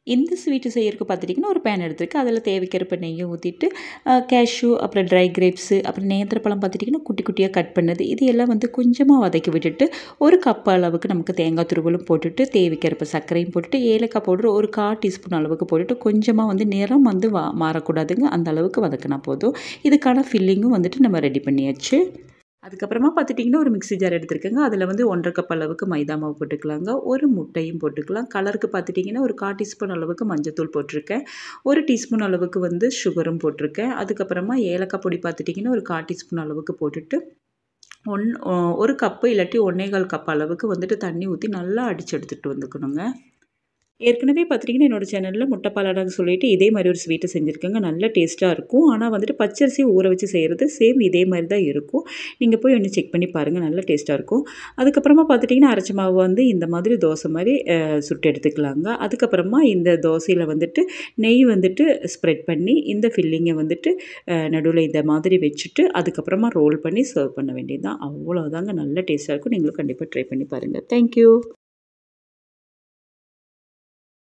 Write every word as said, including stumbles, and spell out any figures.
இந்த ஸ்வீட்டு செய்யறதுக்கு பார்த்துட்டிங்கன்னா ஒரு பேன் எடுத்துருக்கேன். அதில் தேவைக்கிறப்ப நெய்யை ஊற்றிட்டு கேஷ்யூ அப்புறம் ட்ரை கிரேப்ஸு அப்புறம் நேந்திரப்பழம் பார்த்துட்டிங்கன்னா குட்டி குட்டியாக கட் பண்ணது இது எல்லாம் வந்து கொஞ்சமாக வதக்கி விட்டுட்டு ஒரு கப் அளவுக்கு நமக்கு தேங்காய் துருவலும் போட்டுட்டு தேவைக்கிறப்ப சர்க்கரையும் போட்டுட்டு ஏலக்காய் பவுடர் ஒரு கால் டீஸ்பூன் அளவுக்கு போட்டுட்டு கொஞ்சமாக வந்து நிறம் வந்து வா மாறக்கூடாதுங்க அந்த அளவுக்கு வதக்கினா போதும். இதுக்கான ஃபில்லிங்கும் வந்துட்டு நம்ம ரெடி பண்ணியாச்சு. அதுக்கப்புறமா பார்த்துட்டிங்கன்னா ஒரு மிக்ஸி ஜார் எடுத்துருக்கேங்க. அதில் வந்து ஒன்றரை கப் அளவுக்கு மைதா மாவு போட்டுக்கலாங்க. ஒரு முட்டையும் போட்டுக்கலாம். கலருக்கு பார்த்துட்டிங்கன்னா ஒரு கால் டீஸ்பூன் அளவுக்கு மஞ்சத்தூள் போட்டிருக்கேன். ஒரு டீஸ்பூன் அளவுக்கு வந்து சுகரும் போட்டிருக்கேன். அதுக்கப்புறமா ஏலக்காய் பொடி பார்த்துட்டிங்கன்னா ஒரு கால் டீஸ்பூன் அளவுக்கு போட்டுட்டு ஒன் ஒரு கப்பு இல்லாட்டி ஒன்றே கால் கப் அளவுக்கு வந்துட்டு தண்ணி ஊற்றி நல்லா அடித்து எடுத்துகிட்டு வந்துக்கணுங்க. ஏற்கனவே பார்த்துட்டிங்கன்னா என்னோடய சேனலில் முட்டை பாலாடைன்னு சொல்லிட்டு இதே மாதிரி ஒரு ஸ்வீட்டை செஞ்சுருக்கேங்க. நல்ல டேஸ்ட்டாக இருக்கும். ஆனால் வந்துட்டு பச்சரிசி ஊற வச்சு செய்கிறது சேம் இதே மாதிரி தான் இருக்கும். நீங்கள் போய் ஒன்று செக் பண்ணி பாருங்கள். நல்ல டேஸ்ட்டாக இருக்கும். அதுக்கப்புறமா பார்த்துட்டிங்கன்னா அரைச்ச மாவு வந்து இந்த மாதிரி தோசை மாதிரி சுட்டு எடுத்துக்கலாங்க. அதுக்கப்புறமா இந்த தோசையில் வந்துட்டு நெய் வந்துட்டு ஸ்ப்ரெட் பண்ணி இந்த ஃபில்லிங்கை வந்துட்டு நடுவில் இந்த மாதிரி வச்சுட்டு அதுக்கப்புறமா ரோல் பண்ணி சர்வ் பண்ண வேண்டியது தான். அவ்வளோதாங்க நல்ல டேஸ்ட்டாக இருக்கும். நீங்களும் கண்டிப்பாக ட்ரை பண்ணி பாருங்கள். தேங்க்யூ.